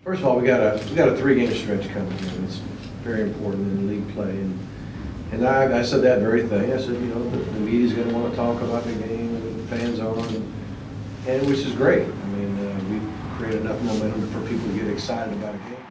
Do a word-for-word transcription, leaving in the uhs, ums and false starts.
First of all, we got a we got a three-game stretch coming in. It's very important in league play, and and I, I said that very thing. I said, you know, the, the media's going to want to talk about the game, and the fans are, and, and which is great. I mean, uh, we create enough momentum for people to get excited about a game.